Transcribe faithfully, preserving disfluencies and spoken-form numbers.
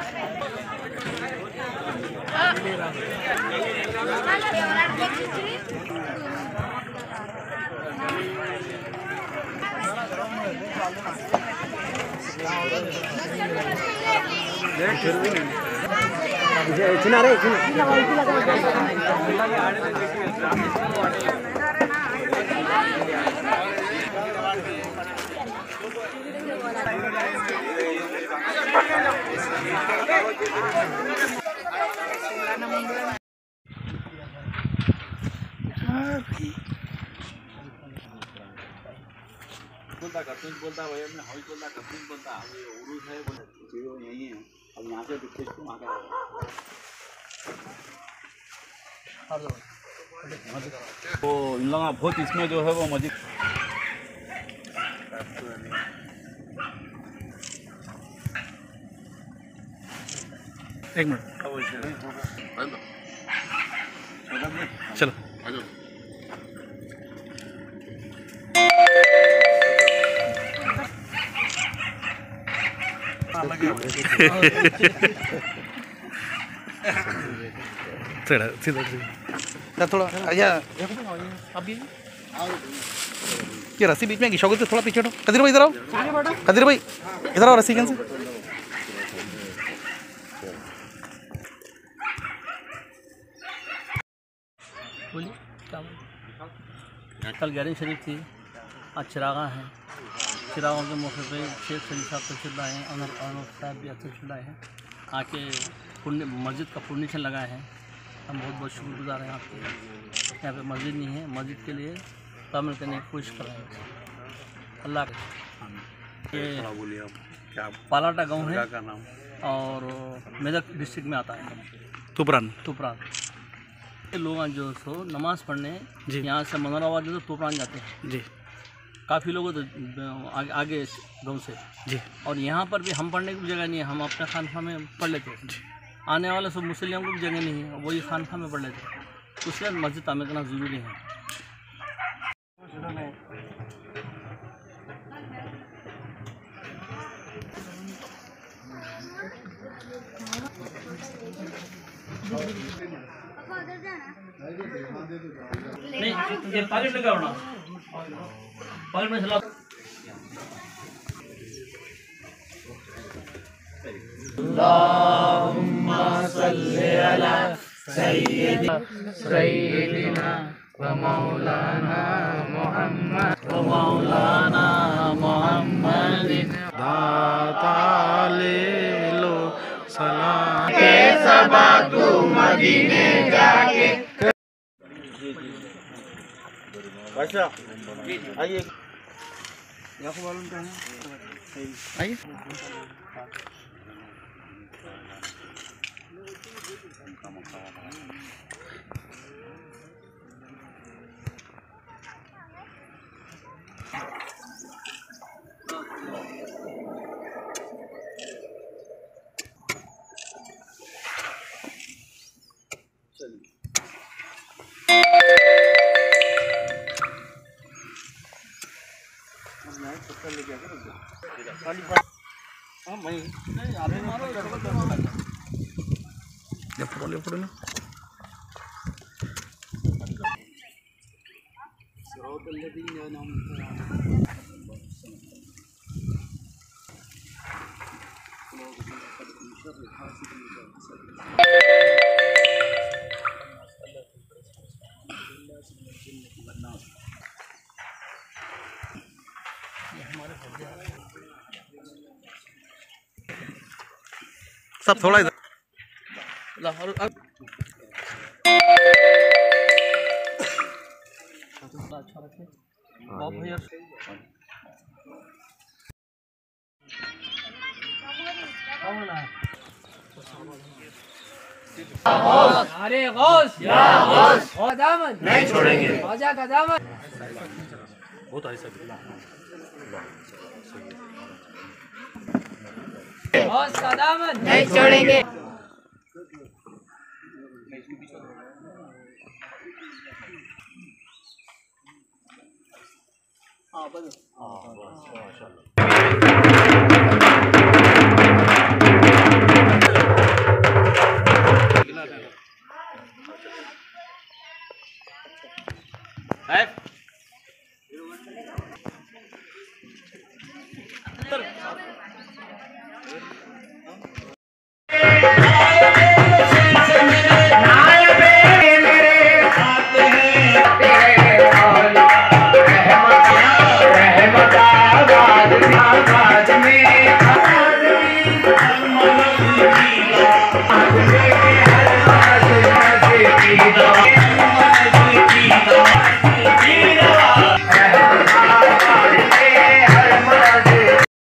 चिना रे चिना बोलता करतून बोलता भाई अपने हॉल बोलता करतून बोलता ये उर्दू है बोले चीज़ों यही है अब यहाँ से दिखते इसको वहाँ का तो इन लोगों बहुत इसमें जो है वो मस्जिद एक मिनट चलो सीधा सीधा सीधा थोड़ा या अब ये रस्सी बीच में घिसोगे तो थोड़ा पीछे हटो। कदीर भाई इधर आओ, कदीर भाई इधर आओ रस्सी कैसे बोलिए कल ग्यारहवीं शरीफ थी, आज चिरागा हैं। चिरागों के मौके पे शेख सलीम साहब तशरीफ लाए हैं, अनवर अनवर साहब भी तशरीफ लाए हैं, आके पुण्य मस्जिद का पुण्यशन लगाए हैं। हम बहुत बहुत शुक्रगुजार हैं आपके। यहाँ पे मस्जिद नहीं है, मस्जिद के लिए तामीर करने की कोशिश कर रहे हैं अल्लाह के। पालाटा गाँव है और मेदक डिस्ट्रिक्ट में आता है, तुपरान तुपरान। लोग जो सो नमाज़ पढ़ने यहाँ से मनोराबाद जो तुपरान जाते हैं जी, काफ़ी लोग तो आगे, आगे गाँव से जी। और यहाँ पर भी हम पढ़ने की भी जगह नहीं है, हम अपने खानखा में पढ़ लेते हैं। आने वाले सब मुस्लिम को भी जगह नहीं है, वही खानखा में पढ़ लेते हैं। उसके लिए मस्जिद तामीर करना ज़रूरी है। नहीं ये पॉकेट लगा होना, पॉकेट में चला। अल्लाहुम्मा सल्ली अला सय्यिदिना व मौलाना मुहम्मद व मौलाना मुहम्मदिन दाता ले लो सलाम के सबा तू मदीने जाके। अच्छा आइए, यहाँ को मालूम क्या है, आइए। लेफ्ट लेफ्ट ना सब थोड़ा इधर अच्छा रखे बाप भैया। अरे गौस या गौस और दामन नहीं छोड़ेंगे, ख्वाजा का दामन बहुत ऐसा गौस का दामन नहीं छोड़ेंगे। हाँ बस हाँ बस माशाल्लाह। अगर